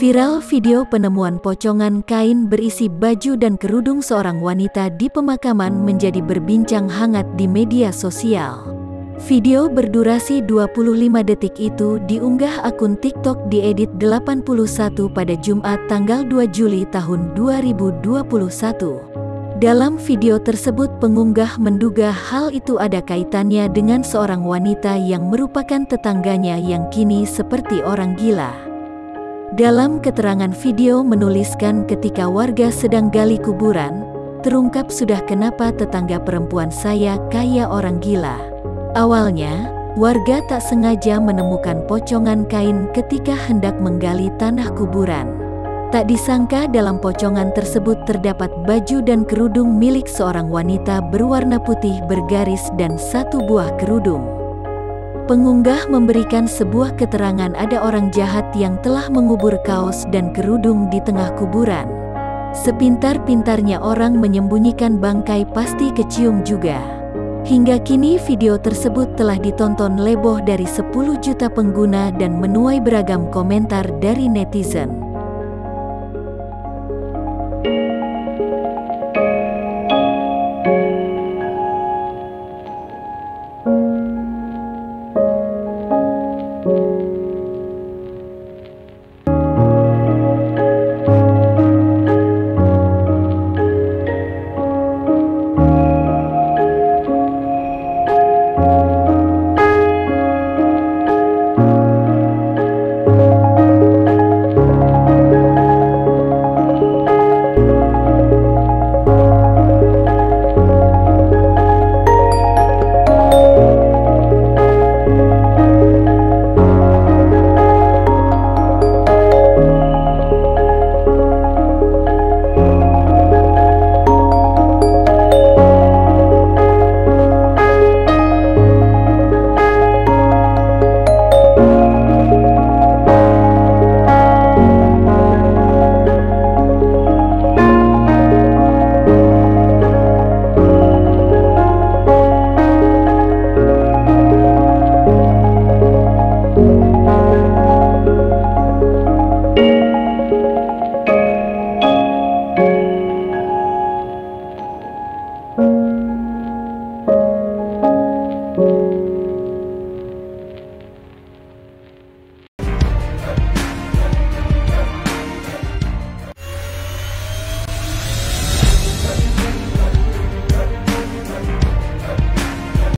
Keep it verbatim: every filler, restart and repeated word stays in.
Viral video penemuan pocongan kain berisi baju dan kerudung seorang wanita di pemakaman menjadi berbincang hangat di media sosial. Video berdurasi dua puluh lima detik itu diunggah akun TikTok diedit delapan puluh satu pada Jumat tanggal dua Juli tahun dua ribu dua puluh satu. Dalam video tersebut pengunggah menduga hal itu ada kaitannya dengan seorang wanita yang merupakan tetangganya yang kini seperti orang gila. Dalam keterangan video menuliskan ketika warga sedang gali kuburan, terungkap sudah kenapa tetangga perempuan saya kayak orang gila. Awalnya, warga tak sengaja menemukan pocongan kain ketika hendak menggali tanah kuburan. Tak disangka dalam pocongan tersebut terdapat baju dan kerudung milik seorang wanita berwarna putih bergaris dan satu buah kerudung. Pengunggah memberikan sebuah keterangan ada orang jahat yang telah mengubur kaos dan kerudung di tengah kuburan. Sepintar-pintarnya orang menyembunyikan bangkai pasti kecium juga. Hingga kini video tersebut telah ditonton lebih dari sepuluh juta pengguna dan menuai beragam komentar dari netizen. Thank you.